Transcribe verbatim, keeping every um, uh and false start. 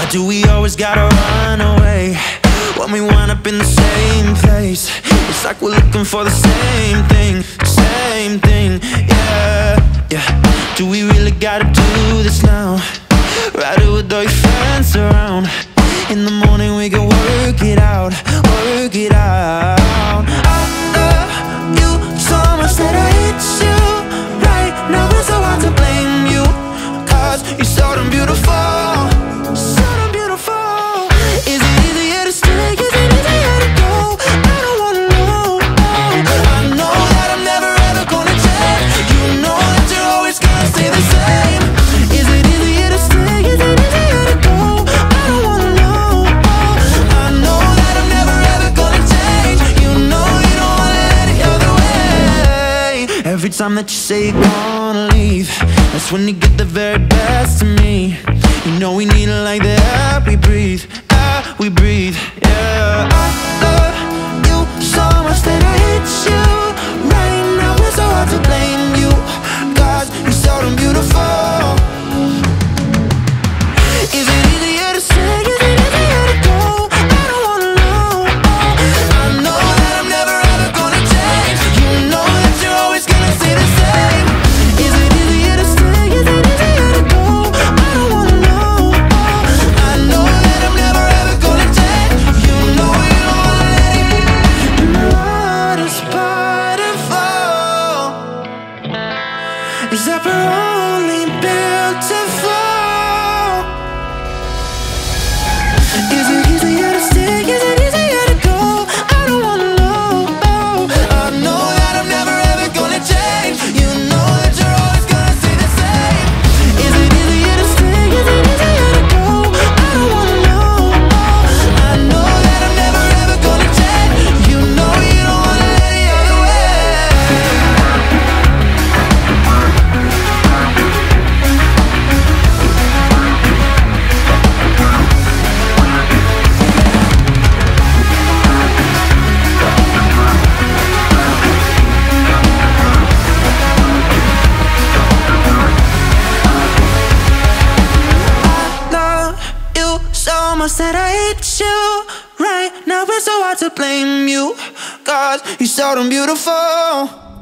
Why do we always gotta run away when we wind up in the same place? It's like we're looking for the same thing, same thing, yeah, yeah. Do we really gotta do this now? Ride it with all your friends around. In the morning we can work it out, work it out. I love you so much that I hate you. Right now it's so hard to blame you, cause you're so damn beautiful, so damn beautiful. Is it easier to stay? Is it easier to go? I don't wanna know. I know that I'm never ever gonna change. You know that you're always gonna stay the same. Is it easier to stay? Is it easier to go? I don't wanna know. I know that I'm never ever gonna change. You know you don't wanna let it the other way. Every time that you say you're gonna leave, that's when you get the very best of me. You know we need it like the air we breathe, air we breathe, yeah. I love you so much that I hate you. Right now it's so hard to blame you, cause you're so damn beautiful. Is it easier to say? Is it easier to go? I don't wanna know. I know that I'm never ever gonna change. You know that you're always gonna stay the same. Is it easier to stay? Is it easier to go? I don't wanna know. I know that I'm never ever gonna change. You know you don't wanna let it. And my heart is beautiful. Is that we're only built to fall? Is it easier to stay? Is it easier to go? I don't wanna know. I know that I'm never ever gonna change. You know that you're always gonna stay the same. Is it easier to stay? Is it easier to go? I don't wanna know. I know that I'm never ever gonna change. You know you don't wanna let it the other way. Love you so much that I hate you. Right now it's so hard to blame you, cause you're so damn beautiful.